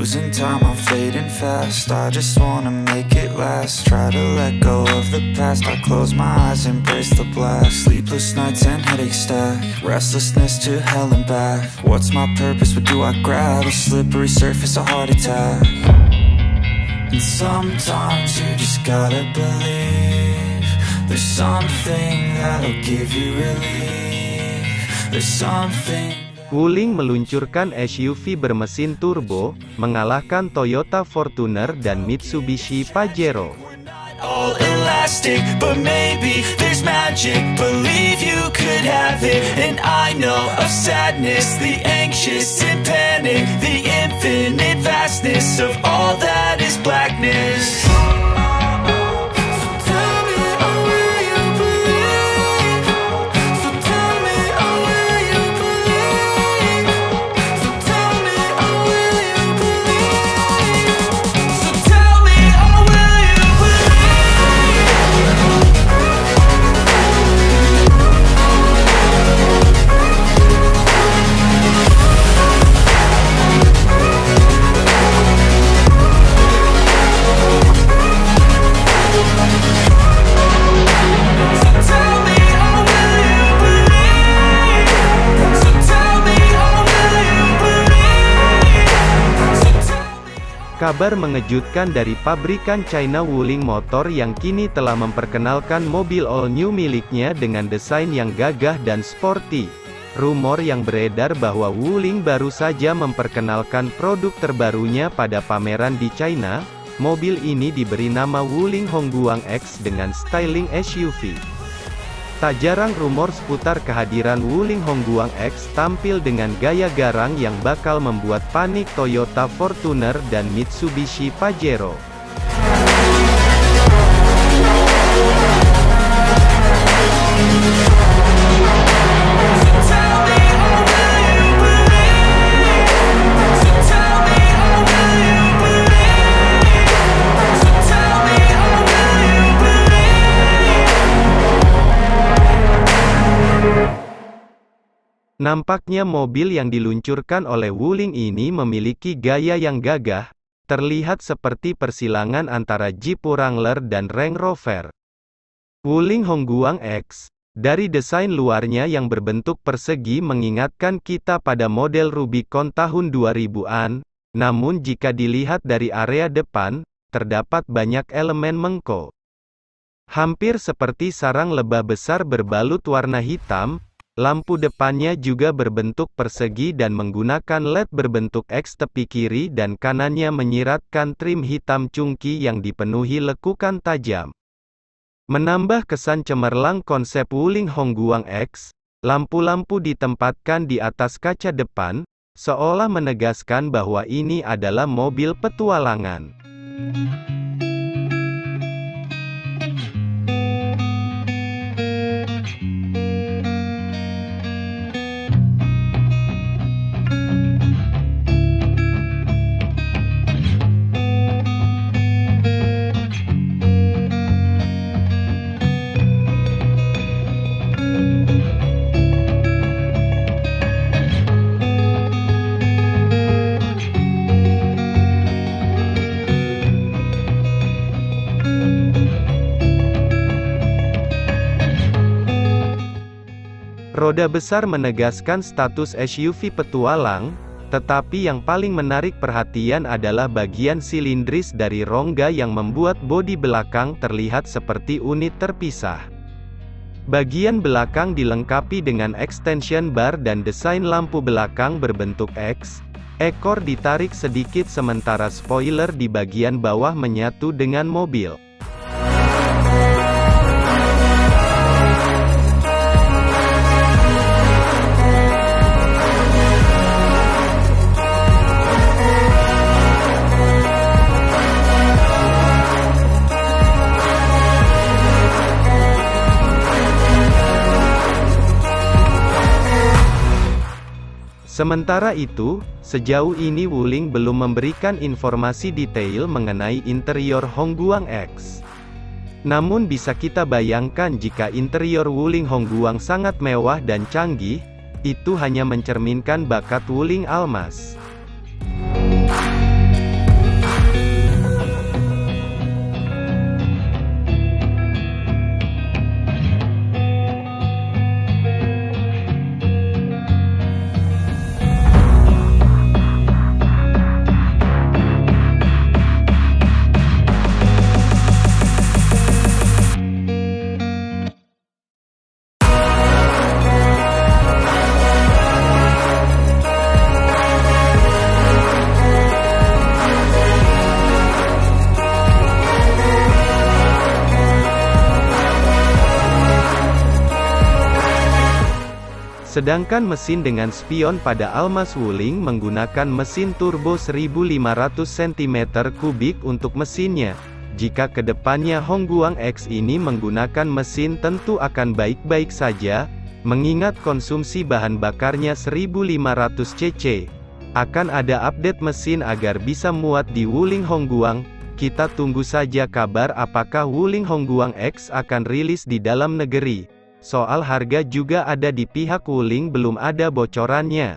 Losing time, I'm fading fast. I just wanna make it last. Try to let go of the past. I close my eyes, embrace the blast. Sleepless nights and headaches stack. Restlessness to hell and back. What's my purpose, what do I grab? A slippery surface, a heart attack. And sometimes you just gotta believe there's something that'll give you relief. There's something. Wuling meluncurkan SUV bermesin turbo, mengalahkan Toyota Fortuner dan Mitsubishi Pajero. All elastic, but maybe there's magic. Believe you could have it. And I know of sadness, the anxious and panic, the infinite vastness of all that is blackness. Kabar mengejutkan dari pabrikan China Wuling Motor yang kini telah memperkenalkan mobil all-new miliknya dengan desain yang gagah dan sporty. Rumor yang beredar bahwa Wuling baru saja memperkenalkan produk terbarunya pada pameran di China. Mobil ini diberi nama Wuling Hongguang X dengan styling SUV. Tak jarang rumor seputar kehadiran Wuling Hongguang X tampil dengan gaya garang yang bakal membuat panik Toyota Fortuner dan Mitsubishi Pajero. Nampaknya mobil yang diluncurkan oleh Wuling ini memiliki gaya yang gagah, terlihat seperti persilangan antara Jeep Wrangler dan Range Rover. Wuling Hongguang X, dari desain luarnya yang berbentuk persegi mengingatkan kita pada model Rubicon tahun 2000-an, namun jika dilihat dari area depan, terdapat banyak elemen mengko. Hampir seperti sarang lebah besar berbalut warna hitam. Lampu depannya juga berbentuk persegi dan menggunakan LED berbentuk X. Tepi kiri dan kanannya menyiratkan trim hitam cungki yang dipenuhi lekukan tajam. Menambah kesan cemerlang konsep Wuling Hongguang X, lampu-lampu ditempatkan di atas kaca depan, seolah menegaskan bahwa ini adalah mobil petualangan. Roda besar menegaskan status SUV petualang, tetapi yang paling menarik perhatian adalah bagian silindris dari rongga yang membuat bodi belakang terlihat seperti unit terpisah. Bagian belakang dilengkapi dengan extension bar dan desain lampu belakang berbentuk X. Ekor ditarik sedikit sementara spoiler di bagian bawah menyatu dengan mobil. Sementara itu, sejauh ini Wuling belum memberikan informasi detail mengenai interior Hongguang X. Namun bisa kita bayangkan jika interior Wuling Hongguang sangat mewah dan canggih, itu hanya mencerminkan bakat Wuling Almas. Sedangkan mesin dengan spion pada Almas Wuling menggunakan mesin turbo 1500 cm3 untuk mesinnya. Jika kedepannya Hongguang X ini menggunakan mesin tentu akan baik-baik saja, mengingat konsumsi bahan bakarnya 1500 cc. Akan ada update mesin agar bisa muat di Wuling Hongguang. Kita tunggu saja kabar apakah Wuling Hongguang X akan rilis di dalam negeri. Soal harga juga ada di pihak Wuling, belum ada bocorannya.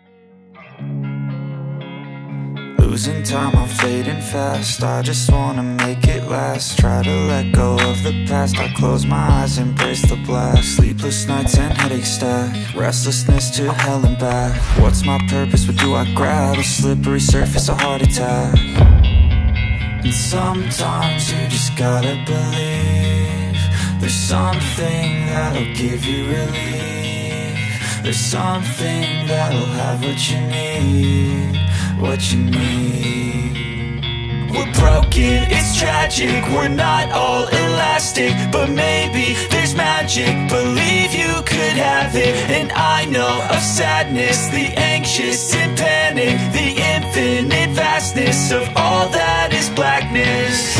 Losing time, I'm fading fast. I just wanna make it last. Try to let go of the past. I close my eyes, embrace the blast. Sleepless nights and headaches stack. Restlessness to hell and back. What's my purpose? What do I grab? A slippery surface, a heart attack. And sometimes you just gotta believe there's something that'll give you relief. There's something that'll have what you need. What you need. We're broken, it's tragic. We're not all elastic, but maybe there's magic. Believe you could have it. And I know of sadness, the anxious and panic, the infinite vastness of all that is blackness.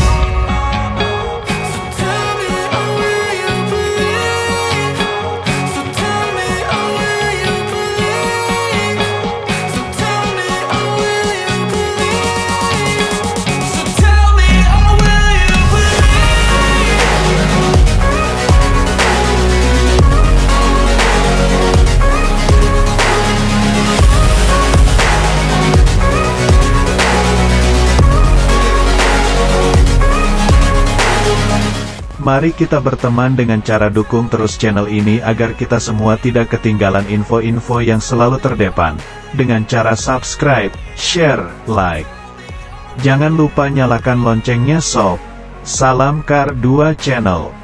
Mari kita berteman dengan cara dukung terus channel ini agar kita semua tidak ketinggalan info-info yang selalu terdepan, dengan cara subscribe, share, like. Jangan lupa nyalakan loncengnya sob. Salam Kar 2 Channel.